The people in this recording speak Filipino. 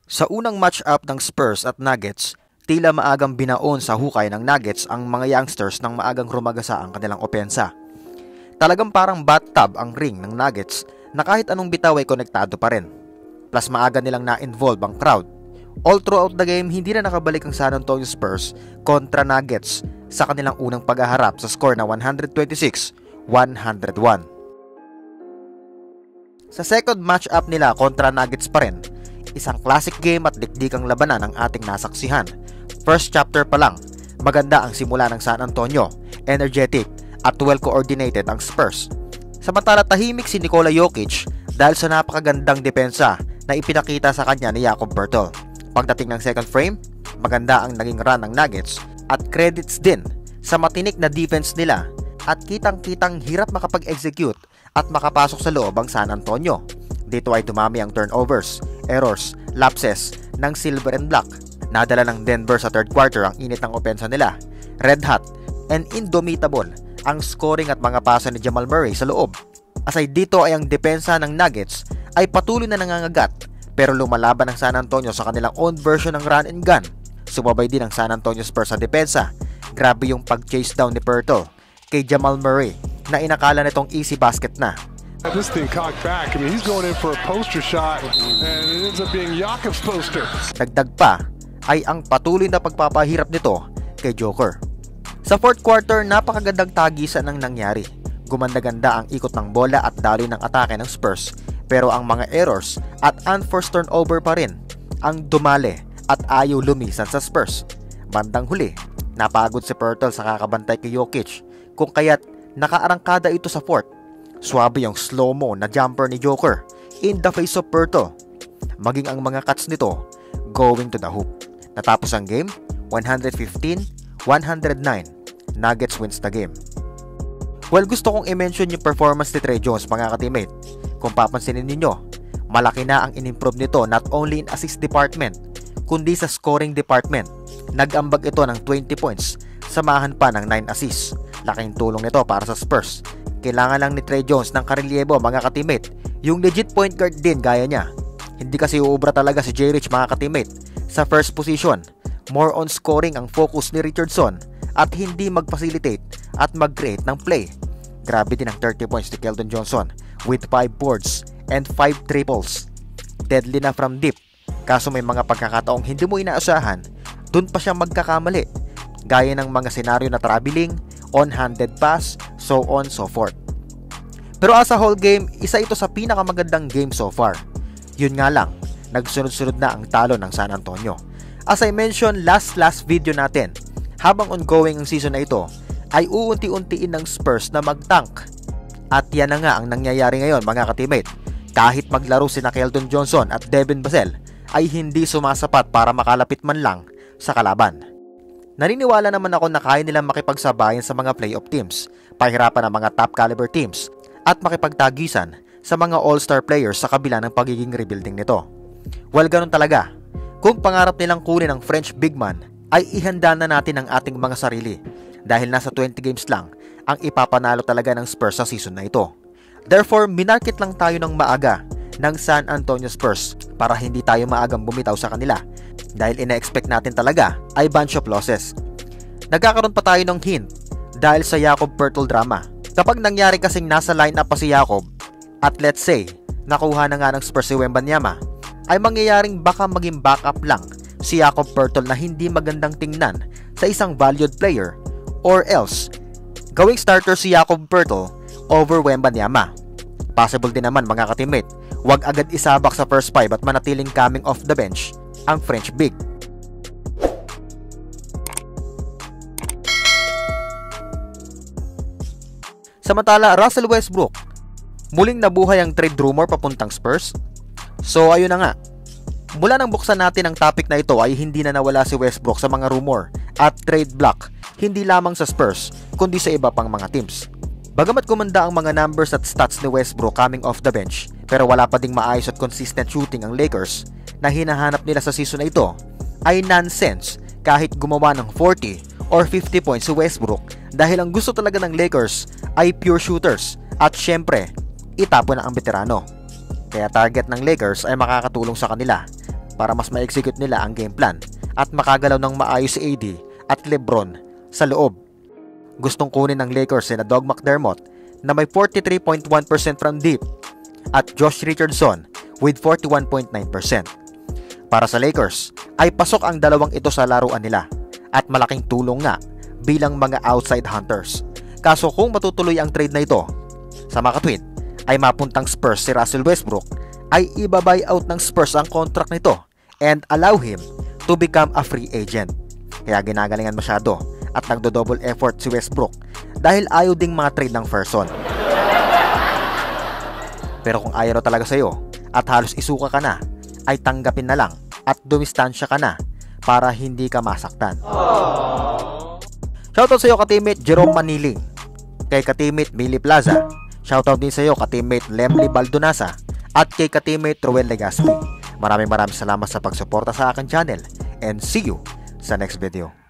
Sa unang match-up ng Spurs at Nuggets, tila maagang binaon sa hukay ng Nuggets ang mga youngsters nang maagang rumagasa ang kanilang opensa. Talagang parang bathtub ang ring ng Nuggets na kahit anong bitaw ay konektado pa rin. Plus maaga nilang na-involve ang crowd. All throughout the game, hindi na nakabalik ang San Antonio Spurs kontra Nuggets sa kanilang unang paghaharap sa score na 126-101. Sa second match-up nila kontra Nuggets pa rin, isang classic game at dikdikang labanan ang ating nasaksihan. First chapter pa lang, maganda ang simula ng San Antonio, energetic at well-coordinated ang Spurs. Samantala tahimik si Nikola Jokic dahil sa napakagandang depensa na ipinakita sa kanya ni Jakob Poeltl. Pagdating ng second frame, maganda ang naging run ng Nuggets at credits din sa matinik na defense nila at kitang-kitang hirap makapag-execute at makapasok sa loob ang San Antonio. Dito ay dumami ang turnovers, errors, lapses ng Silver and Black. Nadala ng Denver sa third quarter ang init ng opensa nila. Red hot and indomitable ang scoring at mga pasa ni Jamal Murray sa loob. Aside dito ay ang depensa ng Nuggets ay patuloy na nangangagat pero lumalaban ang San Antonio sa kanilang own version ng run and gun. Sumabay din ang San Antonio Spurs sa depensa. Grabe yung pag-chase down ni Poeltl kay Jamal Murray na inakala nitong easy basket na. This thing cocked back. I mean, he's going in for a poster shot and it ends up being Jakob's poster. Dagdag pa ay ang patuloy na pagpapahirap nito kay Joker. Sa fourth quarter, napakagandang tagisan ang nangyari. Gumanda-ganda ang ikot ng bola at daloy ng atake ng Spurs, pero ang mga errors at unforced turnover pa rin ang dumali at ayaw lumisan sa Spurs. Bandang huli, napagod si Poeltl sa kakabantay kay Jokic, kung kaya't nakaarangkada ito sa fourth. Swabe yung slow-mo na jumper ni Joker in the face of Poeltl. Maging ang mga cuts nito going to the hoop. Natapos ang game 115-109. Nuggets wins the game. Well, gusto kong i-mention yung performance ni Tre Jones, mga ka-teammate. Kung papansinin ninyo, malaki na ang in-improve nito not only in assist department, kundi sa scoring department. Nag-ambag ito ng 20 points, samahan pa ng 9 assists. Laking tulong nito para sa Spurs. Kailangan lang ni Tre Jones ng karelyebo, mga ka-teammate. Yung legit point guard din gaya niya. Hindi kasi uubra talaga si J-Rich, mga ka-teammate. Sa first position, more on scoring ang focus ni Richardson at hindi mag-facilitate at mag-create ng play. Grabe din ang 30 points ni Keldon Johnson with 5 boards and 5 triples. Deadly na from deep. Kaso may mga pagkakataong hindi mo inaasahan, dun pa siya magkakamali. Gaya ng mga senaryo na traveling, on-handed pass, so on so forth. Pero as a whole game, isa ito sa pinakamagandang game so far. Yun nga lang, nagsunod-sunod na ang talo ng San Antonio. As I mentioned last video natin, habang ongoing ang season na ito, ay uunti-untiin ng Spurs na mag-tank. At yan na nga ang nangyayari ngayon, mga ka-teammate. Kahit maglaro sina Keldon Johnson at Devin Vassell, ay hindi sumasapat para makalapit man lang sa kalaban. Naniniwala naman ako na kaya nilang makipagsabayan sa mga playoff teams, pahirapan ang mga top caliber teams, at makipagtagisan sa mga all-star players sa kabila ng pagiging rebuilding nito. Well, ganun talaga. Kung pangarap nilang kunin ang French big man, ay ihanda na natin ang ating mga sarili dahil nasa 20 games lang ang ipapanalo talaga ng Spurs sa season na ito. Therefore, minarket lang tayo ng maaga ng San Antonio Spurs para hindi tayo maagang bumitaw sa kanila dahil ina-expect natin talaga ay bunch of losses. Nagkakaroon pa tayo ng hint dahil sa Jakob Poeltl drama. Kapag nangyari kasing nasa lineup pa si Jakob at let's say nakuha na nga ng Spurs si Wembanyama, ay mangyayaring baka maging backup lang si Jakob Poeltl na hindi magandang tingnan sa isang valued player, or else gawing starter si Jakob Poeltl over Wembanyama. Possible din naman, mga ka-teammate, wag agad isabak sa first 5 at manatiling coming off the bench ang French big. Samantala, Russell Westbrook, muling nabuhay ang trade rumor papuntang Spurs. So ayun na nga, mula nang buksan natin ang topic na ito ay hindi na nawala si Westbrook sa mga rumor at trade block, hindi lamang sa Spurs kundi sa iba pang mga teams. Bagamat gumanda ang mga numbers at stats ni Westbrook coming off the bench, pero wala pa ding maayos at consistent shooting ang Lakers na hinahanap nila sa season na ito, ay nonsense kahit gumawa ng 40 or 50 points si Westbrook dahil ang gusto talaga ng Lakers ay pure shooters at syempre, itapon na ang veterano. Kaya target ng Lakers ay makakatulong sa kanila. para mas ma-execute nila ang game plan at makagalaw ng maayos si AD at LeBron sa loob. Gustong kunin ng Lakers na Doug McDermott na may 43.1% from deep at Josh Richardson with 41.9%. Para sa Lakers ay pasok ang dalawang ito sa laruan nila at malaking tulong nga bilang mga outside hunters. Kaso kung matutuloy ang trade na ito, sa makatwid ay mapuntang Spurs si Russell Westbrook, ay iba-buy out ng Spurs ang contract nito and allow him to become a free agent. Kaya ginagalingan masyado at nagdo-double effort si Westbrook dahil ayaw ding mga trade ng person. Pero kung ayaw na talaga sa'yo at halos isuka ka na, ay tanggapin na lang at dumistansya ka na para hindi ka masaktan. Shoutout sa iyo ka-teammate Jerome Maniling, kay ka-teammate Millie Plaza, shoutout din sa iyo ka-teammate Lemley Baldonasa, at kay ka-teammate Ruel Legaspi. Maraming salamat sa pagsuporta sa aking channel and see you sa next video.